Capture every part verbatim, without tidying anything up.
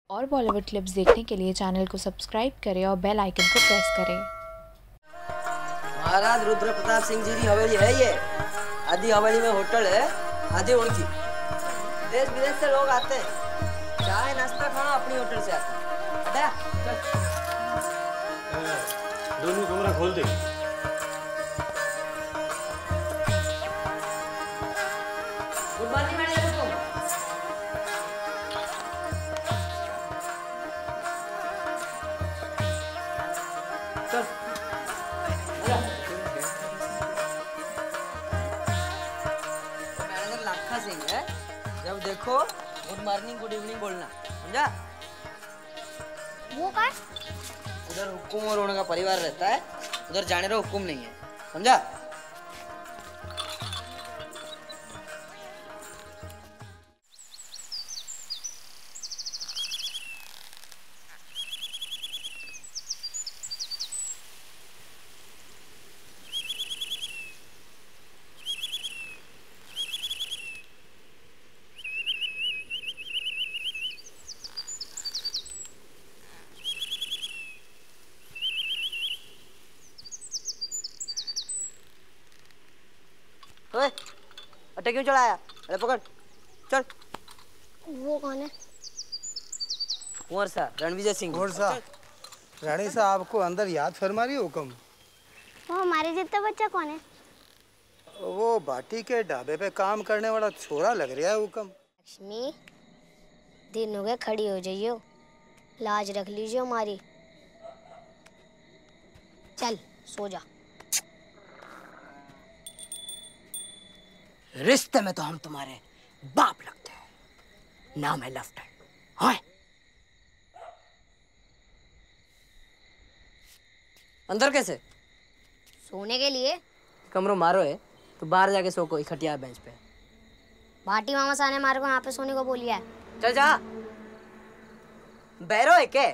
और बॉलीवुड क्लिप्स देखने के लिए चैनल को सब्सक्राइब करें और बेल आइकन को प्रेस करें। महाराज रुद्र प्रताप सिंह जी की हवेली है ये। आधी हवेली में होटल है, आधी उनकी। देश विदेश से लोग आते हैं, चाय नाश्ता खाना अपनी होटल से आता है। दोनों कमरा खोल दे। Good morning madam. चल मैनेजर लाखा सिंह है, जब देखो गुड मॉर्निंग गुड इवनिंग बोलना, समझा? वो क्या? उधर हुकुम और उनका परिवार रहता है, उधर जाने का हुकुम नहीं है, समझा? ओए, अट्टे क्यों चढ़ाया? अरे पकड़, चल। वो कौन है? कुंवर सा, रणविजय सिंह। कुंवर सा, रानी साहब आपको अंदर याद फरमा रही हुक्म। वो हमारे जितना बच्चा कौन है? वो बाटी के ढाबे पे काम करने वाला छोरा लग रहा है हुक्म। लक्ष्मी, दिन हो गए, खड़ी हो जाइयो, लाज रख लीजिए हमारी। चल सो जा। रिश्ते में तो हम तुम्हारे बाप लगते हैं, नाम है लेफ्ट हैंड। हाँ अंदर कैसे? सोने के लिए। कमरों मारो है तो बाहर जाके सो कोई खटिया बेंच पे। भाटी मामा साने मारे को यहाँ पे सोने को बोलिया है। चल जा। बैरो है क्या?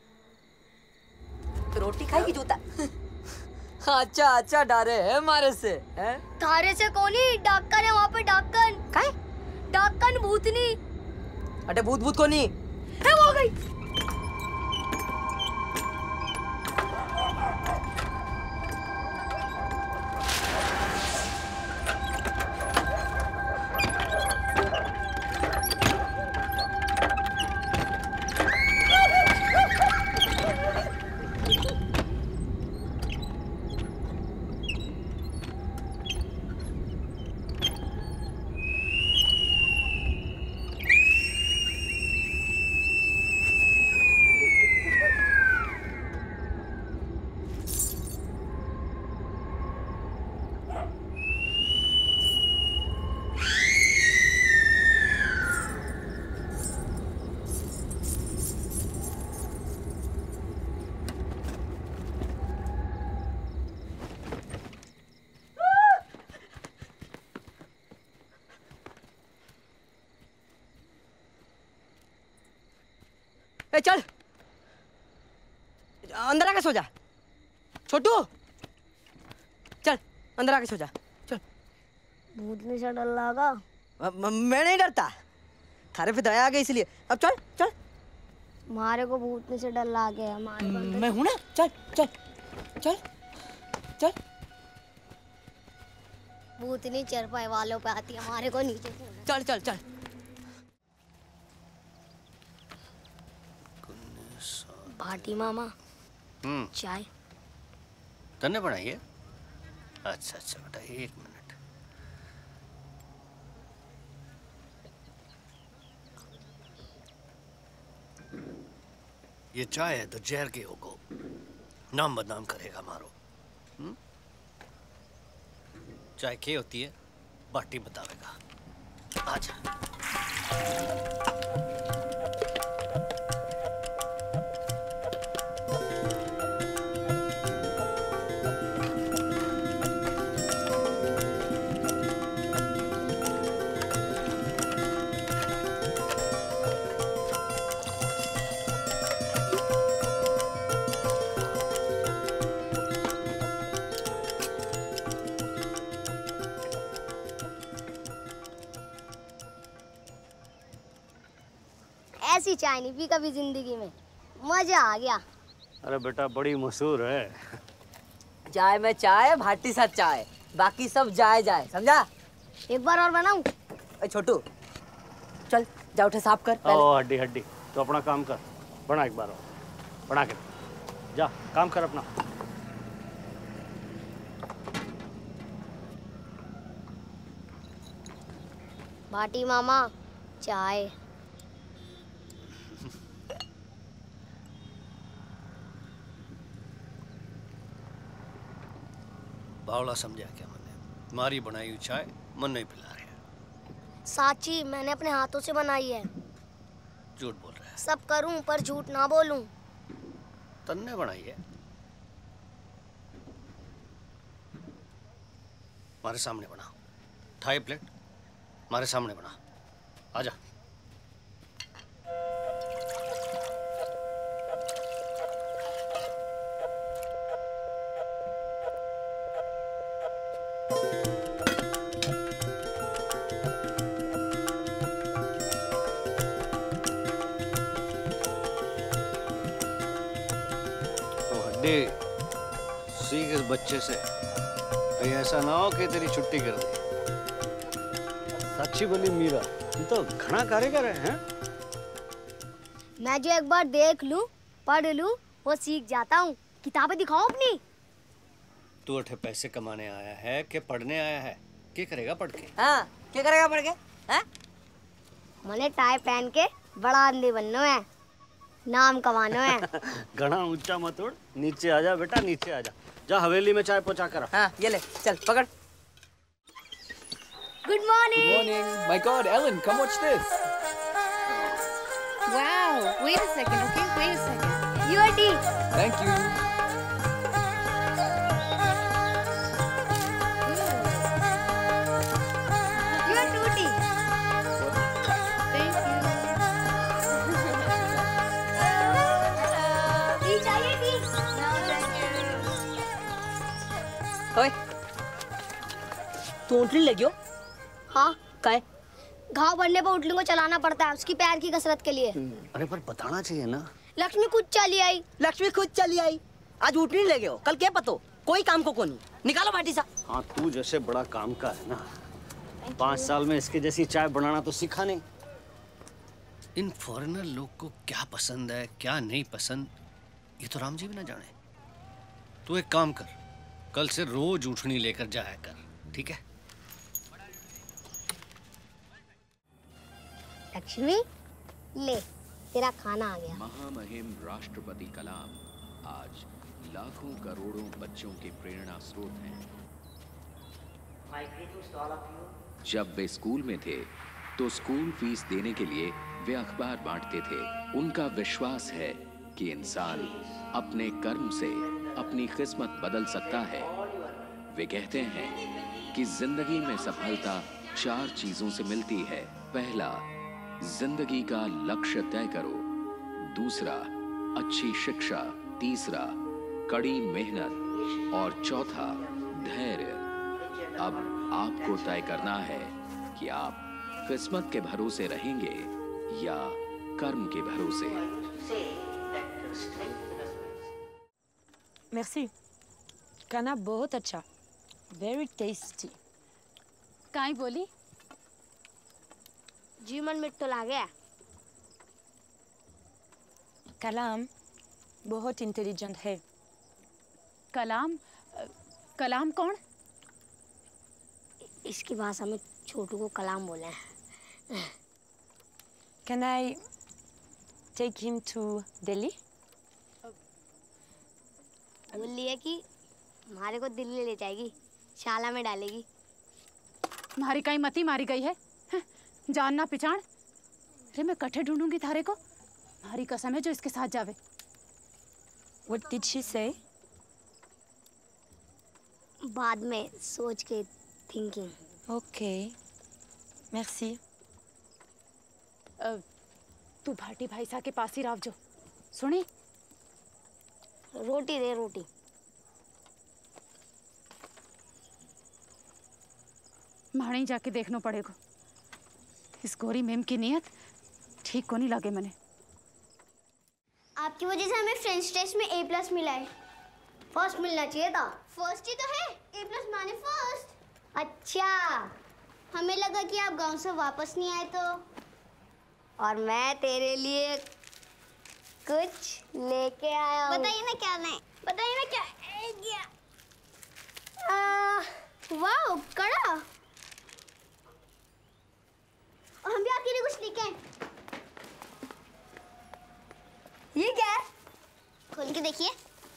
तो रोटी खाएगी जूता? अच्छा अच्छा डारे है मारे से है? थारे से कोनी, डाकन है वहाँ पे, डाकन। काय? डाकन भूतनी। अटे भूत भूत को नहीं है, वो गई। ए चल अंदर आके सो जा। छोटू चल अंदर आके सो जा, चल। भूतनी से डर लगा। मैं नहीं डरता, थारे पे दया आ गई इसलिए। अब चल चल। मारे को भूतनी से डर लग गया। मारे को मैं हूं ना, चल चल चल चल। भूतनी चरपाई वालों पे आती है, हमारे को नीचे। चल चल चल। भाटी मामा, हम्म चाय। तन्ने बनाइए। अच्छा अच्छा बेटा, एक मिनट। ये चाय है तो जहर के होगो, नाम बदनाम करेगा मारो। हम्म चाय क्या होती है बाटी बतावेगा। आजा। ऐसी चाय नहीं पी कभी जिंदगी में, मजा आ गया। अरे बेटा बड़ी मशहूर है। चाय में चाय, भाटी साथ चाय, बाकी सब जाए जाए, समझा? एक बार और बनाऊं? छोटू चल जा, उठे साफ कर पहले। ओ हड्डी हड्डी, तो अपना काम कर, बना एक बार और, बना के जा, काम कर अपना। भाटी मामा चाय। बावला समझा क्या मैंने? तुम्हारी बनाई हुई चाय मन नहीं पिला रहे। साची मैंने अपने हाथों से बनाई है। झूठ बोल रहा है। सब करूं पर झूठ ना बोलूं। तन्ने बनाई है? हमारे सामने बना, थाई प्लेट हमारे सामने बना, आजा। सीख इस बच्चे से, कहीं ऐसा ना हो कि तेरी छुट्टी कर दे। सच्ची बोली मीरा, तुम तो घना कारीगर है, हैं? मैं जो एक बार देख लूं, पढ़ लूं, वो सीख जाता हूँ। किताबें दिखाओ अपनी। तू अठे पैसे कमाने आया है कि पढ़ने आया है? क्या करेगा पढ़ के? हाँ, क्या करेगा पढ़ के? हैं? मैंने टाई पहन के बड़ा आदमी बनना है, नाम कमाना है। घना ऊंचा मत उड़, नीचे आजा बेटा, नीचे आजा। जा हवेली में चाय पहुंचा कर। हाँ, ये ले, चल पकड़। Good morning. Good morning. My God, Ellen, come watch this. Wow, wait a second, okay? Wait a second. Your tea. Thank you. Your two tea. Thank you. Tea चाहिए टी? No, thank you. ओए, तू ऊँटनी लगी हो? हाँ, काय? घाव बढ़ने पर उठली को चलाना पड़ता है उसकी पैर की कसरत के लिए। अरे पर बताना चाहिए ना। लक्ष्मी खुद चली आई। लक्ष्मी खुद चली आई। आज ऊँटनी लगे हो, कल क्या पतो? कोई काम को को नहीं। निकालो भाटी सा। हाँ, तू जैसे बड़ा काम का है ना, पाँच साल में इसके जैसी चाय बनाना तो सीखा नहीं। इन फॉरेनर लोग को क्या पसंद है क्या नहीं पसंद, ये तो राम जी भी ना जाने। तू एक काम कर, कल से रोज ऊँटनी लेकर जाया कर, ठीक है? लक्ष्मी ले, तेरा खाना आ गया। महामहिम राष्ट्रपति कलाम आज लाखों करोड़ों बच्चों के प्रेरणा स्रोत हैं। जब वे स्कूल में थे तो स्कूल फीस देने के लिए वे अखबार बांटते थे। उनका विश्वास है कि इंसान अपने कर्म से अपनी किस्मत बदल सकता है। वे कहते हैं कि जिंदगी में सफलता चार चीजों से मिलती है। पहला, जिंदगी का लक्ष्य तय करो। दूसरा, अच्छी शिक्षा। तीसरा, कड़ी मेहनत। और चौथा, धैर्य। अब आपको तय करना है कि आप किस्मत के भरोसे रहेंगे या कर्म के भरोसे। Merci. खाना बहुत अच्छा, very tasty. काई बोली? जीवन में तो ला गया। कलाम बहुत इंटेलिजेंट है। कलाम? कलाम कौन? इसकी भाषा में छोटू को कलाम बोले हैं। Can I take him to Delhi? बोली है कि हमारे को दिल्ली ले जाएगी, शाला में डालेगी। मारी काई मती मारी गई है, हैं? जानना पिछाड़। अरे मैं कट्ठे ढूंढूंगी थारे को, मारी कसम है जो इसके साथ जावे। What did she say? बाद में सोच के थिंकिंग। Okay. Merci. अ, तू भाटी भाई सा के पास ही राव जो सुनी। रोटी दे रोटी। माणी जाके देखना पड़ेगा। इस गोरी मेम की नियत ठीक को नहीं लगे मैंने। आपकी वजह से हमें फ्रेंच टेस्ट में ए प्लस मिला है। फर्स्ट मिलना चाहिए था। फर्स्ट ही तो है, ए प्लस माने फर्स्ट। अच्छा, हमें लगा कि आप गांव से वापस नहीं आए तो। और मैं तेरे लिए कुछ लेके आया हूँ। बताइए ना क्या नहीं, बताइए ना क्या है क्या? वाह, कड़ा। और हम भी आपके लिए कुछ लेके आए। ये क्या है? खोल के देखिए।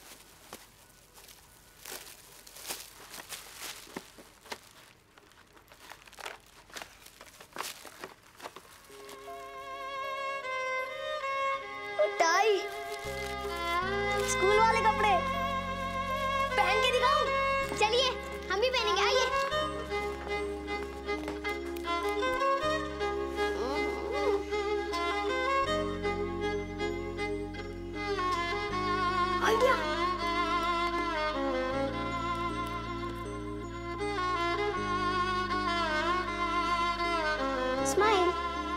टाई, स्कूल वाले कपड़े पहन के दिखाऊं? चलिए हम भी पहनेंगे, आइए। आइडिया। स्माइल।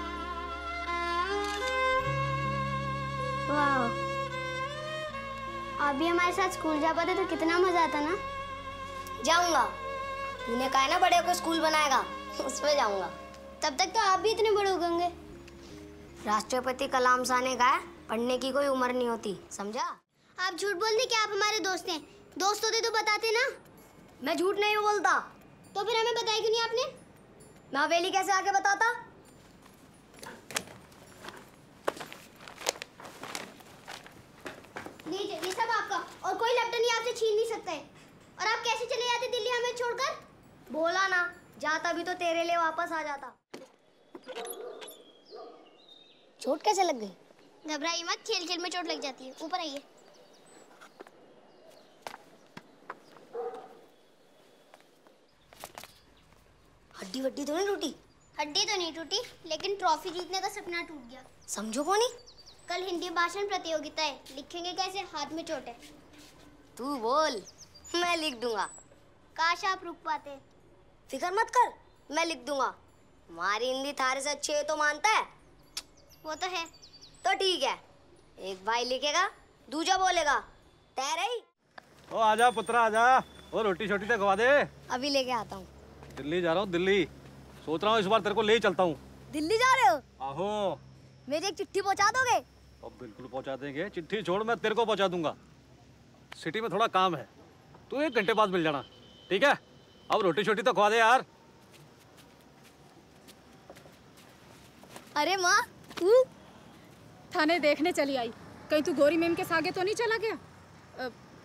वाह, आप भी हमारे साथ स्कूल जा पाते तो कितना मजा आता ना। जाऊंगा, तूने कहा ना बड़े को स्कूल बनाएगा, उसमें जाऊंगा। तब तक तो आप भी इतने बड़े हो गए। राष्ट्रपति कलाम साहब ने कहा पढ़ने की कोई उम्र नहीं होती, समझा? आप झूठ बोलते कि आप हमारे दोस्त हैं। दोस्त होते तो बताते ना। मैं झूठ नहीं बोलता। तो फिर हमें बताया क्यों नहीं आपने? मैं हवेली कैसे आके बताता? लीजिए, ये सब आपका, और कोई लैपटॉप नहीं आपसे छीन नहीं सकता है। और आप कैसे चले जाते दिल्ली हमें छोड़कर? बोला ना, जाता भी तो तेरे लिए वापस आ जाता। चोट कैसे लग गई? घबराइए मत, खेल खेल में चोट लग जाती है। ऊपर आइए। हड्डी वड्डी तो नहीं टूटी? हड्डी तो नहीं टूटी, लेकिन ट्रॉफी जीतने का सपना टूट गया। समझो कौन? कल हिंदी भाषण प्रतियोगिता है, लिखेंगे कैसे? हाथ में चोट है। तू बोल, मैं लिख दूंगा। काश आप रुक पाते। फिक्र मत कर, मैं लिख दूंगा। हमारी हिंदी थारे से अच्छी है तो मानता है। वो तो है। तो ठीक है, एक भाई लिखेगा, दूजा बोलेगा। तैयार है? ओ आजा पुत्रा आजा, और रोटी छोटी तो खवा दे। अभी लेके आता हूँ। दिल्ली जा रहा हूँ, दिल्ली। सोच रहा हूँ इस बार तेरे को ले ही चलता हूँ। दिल्ली जा रहे हो? आहो। मेरी एक चिट्ठी पहुँचा दोगे? अब बिल्कुल पहुँचा देंगे। चिट्ठी छोड़, मैं तेरे को पहुँचा दूंगा। सिटी में थोड़ा काम है, तू एक घंटे बाद मिल जाना, ठीक है? अब रोटी छोटी तो खवा दे यार। अरे माँ, तू थाने देखने चली आई, कहीं तू गोरी मेम के सागे तो नहीं चला गया? अ,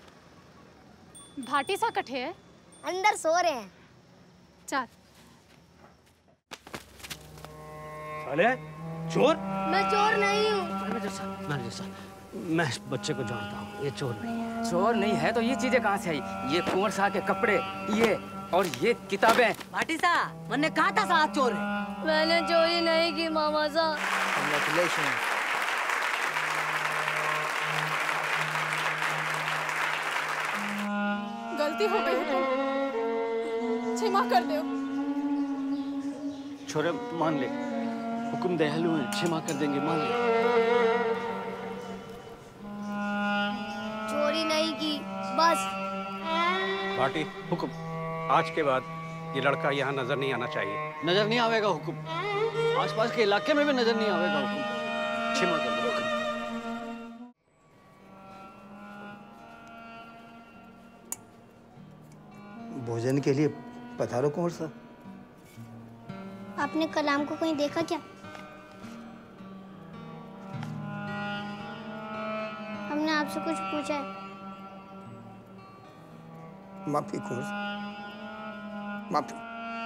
भाटी सा कट्ठे है, अंदर सो रहे हैं। चल। साले चोर? मैं चोर नहीं हूँ। मैनेजर साहब, मैनेजर साहब, मैं इस बच्चे को जानता हूँ, ये चोर नहीं है। चोर नहीं है तो ये चीजें कहाँ से आई? ये कुंवर साहब के कपड़े, ये और ये किताबें। भाटी साहब, मैंने कहा था साहब चोर है। मैंने चोरी नहीं की मामा साहब। Congratulations। गलती हो गई तो क्षमा कर दो। छोरे मान ले, हुक्म दयालु है, क्षमा कर देंगे, मान ले। चोरी नहीं की, बस। भाटी, हुक्म। आज के बाद ये लड़का यहाँ नजर नहीं आना चाहिए। नजर नहीं आवेगा हुक्म। आसपास के इलाके में भी नजर नहीं आवेगा हुक्म। क्षमा कर दो हुक्म। भोजन के लिए पधारो कुंवर साहब। आपने कलाम को कहीं देखा क्या? हमने आपसे कुछ पूछा है। माफी कुंवर साहब, माफी।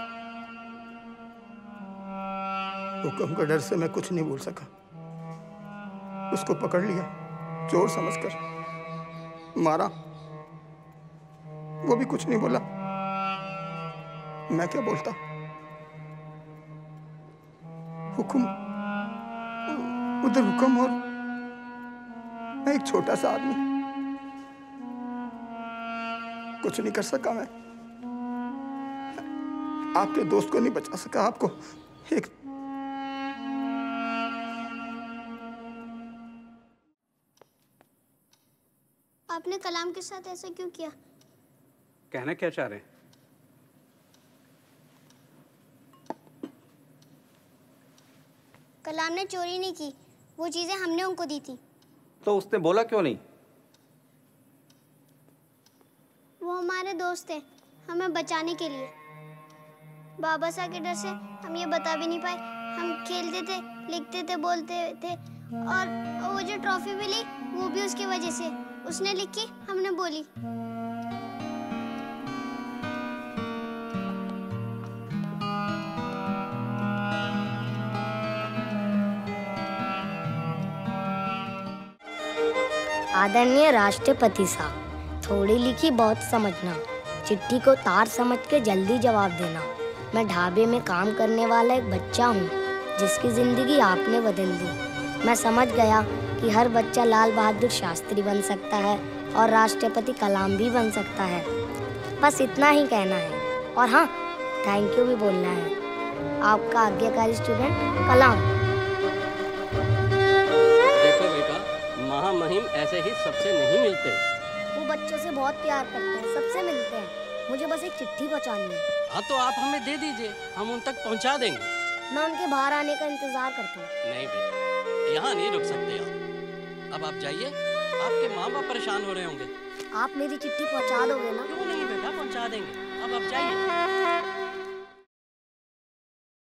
हुक्म के डर से मैं कुछ नहीं बोल सका। उसको पकड़ लिया, चोर समझकर मारा, वो भी कुछ नहीं बोला। मैं क्या बोलता? हुक्म, उधर हुक्म और मैं एक छोटा सा आदमी, कुछ नहीं कर सका। मैं आपके दोस्त को नहीं बचा सका। आपको एक आपने कलाम के साथ ऐसा क्यों किया? कहना क्या चाह रहे हैं? कलाम ने चोरी नहीं की, वो चीजें हमने उनको दी थी। तो उसने बोला क्यों नहीं? वो हमारे दोस्त थे, हमें बचाने के लिए। बाबा साहब के डर से हम ये बता भी नहीं पाए। हम खेलते थे, लिखते थे, बोलते थे, और वो जो ट्रॉफी मिली वो भी उसकी वजह से। उसने लिखी, हमने बोली। आदरणीय राष्ट्रपति साहब, थोड़ी लिखी बहुत समझना, चिट्ठी को तार समझ के जल्दी जवाब देना। मैं ढाबे में काम करने वाला एक बच्चा हूँ जिसकी जिंदगी आपने बदल दी। मैं समझ गया कि हर बच्चा लाल बहादुर शास्त्री बन सकता है और राष्ट्रपति कलाम भी बन सकता है। बस इतना ही कहना है, और हाँ, थैंक यू भी बोलना है। आपका आज्ञाकारी स्टूडेंट कलाम। देखो बेटा, महामहिम ऐसे ही सबसे नहीं मिलते। वो बच्चों से बहुत प्यार करते हैं, सबसे मिलते हैं। मुझे बस एक चिट्ठी पहुंचानी है। हाँ तो आप हमें दे दीजिए, हम उन तक पहुंचा देंगे। मैं उनके बाहर आने का इंतजार करता हूँ। नहीं बेटा, यहाँ नहीं रुक सकते आप। अब आप जाइए, आपके माँ बाप परेशान हो रहे होंगे। आप मेरी चिट्ठी पहुंचा दोगे ना? क्यों नहीं बेटा, पहुंचा देंगे। अब आप जाइए।